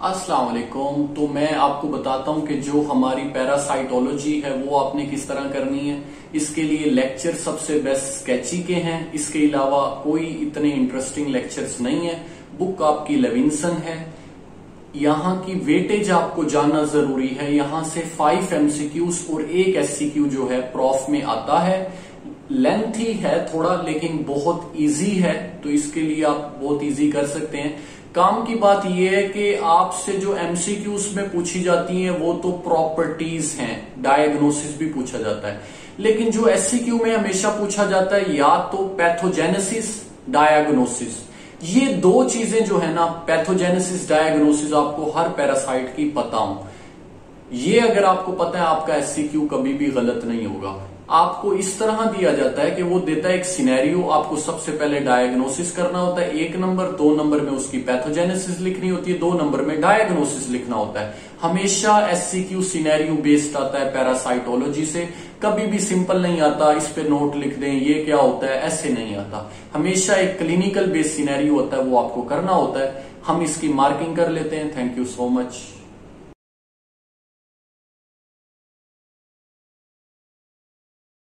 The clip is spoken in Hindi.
अस्सलाम वालेकुम। तो मैं आपको बताता हूं कि जो हमारी पैरासाइटोलॉजी है वो आपने किस तरह करनी है। इसके लिए लेक्चर सबसे बेस्ट स्केची के हैं, इसके अलावा कोई इतने इंटरेस्टिंग लेक्चर्स नहीं है। बुक आपकी लेविंसन है। यहाँ की वेटेज आपको जानना जरूरी है। यहाँ से 5 एमसीक्यूज और 1 एससीक्यू जो है प्रॉफ में आता है। लेंथी है थोड़ा, लेकिन बहुत इजी है, तो इसके लिए आप बहुत इजी कर सकते हैं। काम की बात यह है कि आपसे जो एमसीक्यूज में पूछी जाती हैं वो तो प्रॉपर्टीज हैं, डायग्नोसिस भी पूछा जाता है, लेकिन जो एससीक्यू में हमेशा पूछा जाता है या तो पैथोजेनेसिस, डायग्नोसिस। ये दो चीजें जो है ना, पैथोजेनेसिस, डायग्नोसिस, आपको हर पैरासाइट की पता हो। ये अगर आपको पता है, आपका एससीक्यू कभी भी गलत नहीं होगा। आपको इस तरह दिया जाता है कि वो देता है एक सिनेरियो, आपको सबसे पहले डायग्नोसिस करना होता है 1 नंबर, 2 नंबर में उसकी पैथोजेनेसिस लिखनी होती है, 2 नंबर में डायग्नोसिस लिखना होता है। हमेशा एससीक्यू सिनेरियो बेस्ड आता है पैरासाइटोलॉजी से, कभी भी सिंपल नहीं आता इस पे नोट लिख दें ये क्या होता है, ऐसे नहीं आता। हमेशा एक क्लिनिकल बेस्ड सिनेरियो होता है, वो आपको करना होता है। हम इसकी मार्किंग कर लेते हैं। Thank you so much.